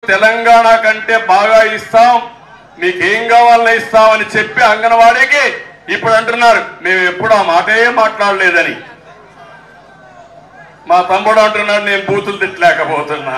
తెలంగాణ కంటే బాగా ఇస్తాం, మీకేం కావాలో ఇస్తామని చెప్పి అంగన్వాడీకి ఇప్పుడు అంటున్నారు మేము ఎప్పుడు ఆ మాటే మాట్లాడలేదని. మా తమ్ముడు అంటున్నాడు నేను బూతులు తిట్టలేకపోతున్నా.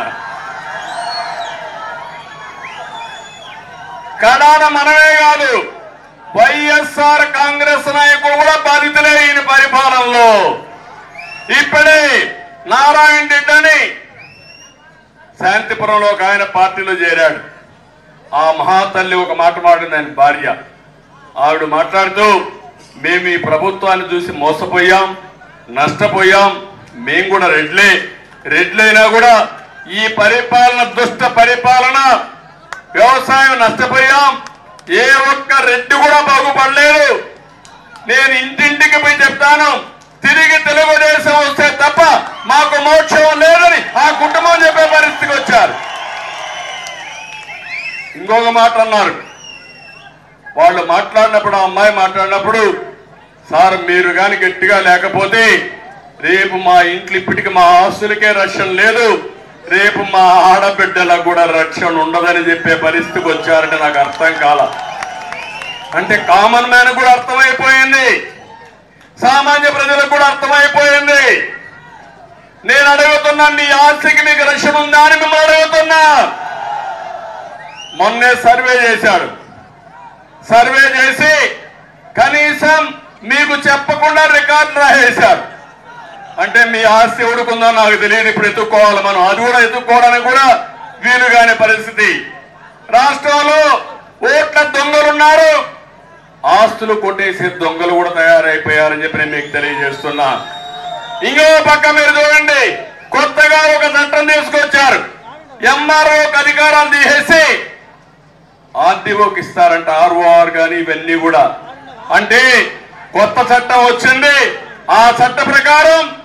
కడాన మనమే కాదు, వైఎస్ఆర్ కాంగ్రెస్ నాయకులు కూడా బాధితులే ఈయన పరిపాలనలో. ఇప్పుడే నారాయణ రెడ్డి అని శాంతిపురంలో ఒక ఆయన పార్టీలో చేరాడు. ఆ మహాతల్లి ఒక మాట మాట్లాడింది, ఆయన భార్య. ఆవిడ మాట్లాడుతూ మేము ఈ ప్రభుత్వాన్ని చూసి మోసపోయాం, నష్టపోయాం, మేము కూడా రెడ్లైనా కూడా ఈ పరిపాలన దుష్ట పరిపాలన, వ్యవసాయం నష్టపోయాం, ఏ ఒక్క రెడ్డి కూడా బాగుపడలేదు. నేను ఇంటింటికి పోయి చెప్తాను, తిరిగి తెలుగుదేశం వస్తే తప్ప మాకు మోక్షం లేదని ఆ కుటుంబం చెప్పే పరిస్థితికి వచ్చారు. ఇంకొక మాట అన్నారు, వాళ్ళు మాట్లాడినప్పుడు, ఆ అమ్మాయి మాట్లాడినప్పుడు, సార్ మీరు కానీ గట్టిగా లేకపోతే రేపు మా ఇంట్లో ఇప్పటికి మా ఆస్తులకే రక్షణ లేదు, రేపు మా ఆడబిడ్డలకు కూడా రక్షణ ఉండదని చెప్పే పరిస్థితికి వచ్చారంటే నాకు అర్థం కాల. అంటే కామన్ మ్యాన్ కూడా అర్థమైపోయింది, సామాన్య ప్రజలకు కూడా అర్థమైపోయింది. నేను అడుగుతున్నా, మీ ఆస్తికి మీకు రక్షణ ఉందా అని మిమ్మల్ని అడుగుతున్నా. మొన్నే సర్వే చేశాడు, సర్వే చేసి కనీసం మీకు చెప్పకుండా రికార్డు రాసేశారు. అంటే మీ ఆస్తి ఎవడుకుందో నాకు తెలియదు, ఇప్పుడు ఎత్తుక్కోవాలి మనం. అది కూడా ఎత్తుక్కోవడానికి కూడా వీలు కాని పరిస్థితి. రాష్ట్రంలో ఓట్ల దొంగలున్నారు, ఆస్తులు కొట్టేసే దొంగలు కూడా తయారైపోయారని చెప్పి నేను మీకు తెలియజేస్తున్నా. ఇంకో పక్క మీరు చూడండి, కొత్తగా ఒక చట్టం తీసుకొచ్చారు. ఎంఆర్ఓకి అధికారాలు తీసేసి ఆర్డీఓకి ఇస్తారంట, ఆర్ఓఆర్ కానీ ఇవన్నీ కూడా. అంటే కొత్త చట్టం వచ్చింది, ఆ చట్ట ప్రకారం